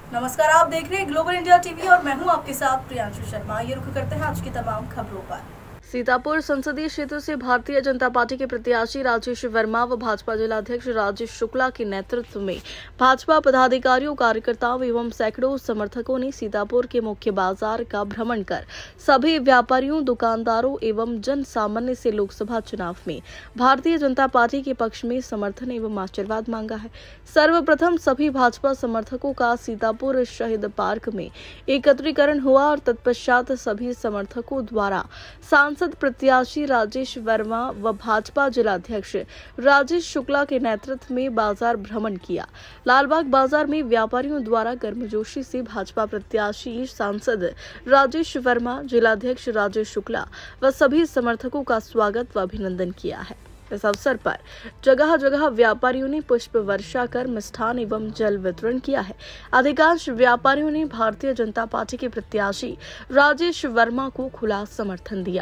नमस्कार, आप देख रहे हैं ग्लोबल इंडिया टीवी और मैं हूं आपके साथ प्रियांशु शर्मा। ये रुक करते हैं आज की तमाम खबरों पर। सीतापुर संसदीय क्षेत्र से भारतीय जनता पार्टी के प्रत्याशी राजेश वर्मा व भाजपा जिलाध्यक्ष राजेश शुक्ला के नेतृत्व में भाजपा पदाधिकारियों, कार्यकर्ताओं एवं सैकड़ों समर्थकों ने सीतापुर के मुख्य बाजार का भ्रमण कर सभी व्यापारियों, दुकानदारों एवं जन सामान्य से लोकसभा चुनाव में भारतीय जनता पार्टी के पक्ष में समर्थन एवं आशीर्वाद मांगा है। सर्वप्रथम सभी भाजपा समर्थकों का सीतापुर शहीद पार्क में एकत्रीकरण हुआ और तत्पश्चात सभी समर्थकों द्वारा सांसद प्रत्याशी राजेश वर्मा व भाजपा जिलाध्यक्ष राजेश शुक्ला के नेतृत्व में बाजार भ्रमण किया। लालबाग बाजार में व्यापारियों द्वारा गर्मजोशी से भाजपा प्रत्याशी सांसद राजेश वर्मा, जिलाध्यक्ष राजेश शुक्ला व सभी समर्थकों का स्वागत व अभिनंदन किया है। इस अवसर पर जगह जगह व्यापारियों ने पुष्प वर्षा कर मिष्ठान एवं जल वितरण किया है। अधिकांश व्यापारियों ने भारतीय जनता पार्टी के प्रत्याशी राजेश वर्मा को खुला समर्थन दिया।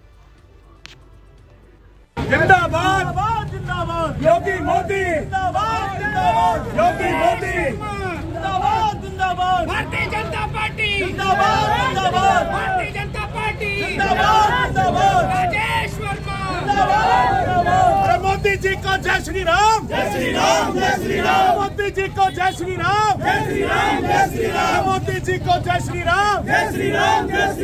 जिंदाबाद जिंदाबाद योगी मोदी, जिंदाबाद जिंदाबाद योगी मोदी, जिंदाबाद जिंदाबाद भारतीय जनता पार्टी, जिंदाबाद जिंदाबाद भारतीय जनता पार्टी, जिंदाबाद जिंदाबाद राजेश वर्मा, जिंदाबाद जिंदाबाद मोदी जी को जय श्री राम, जय श्री राम, जय श्री राम मोदी जी को जय श्री राम, जय श्री राम, जय श्री राम मोदी जी को जय श्री राम, जय श्री राम, जय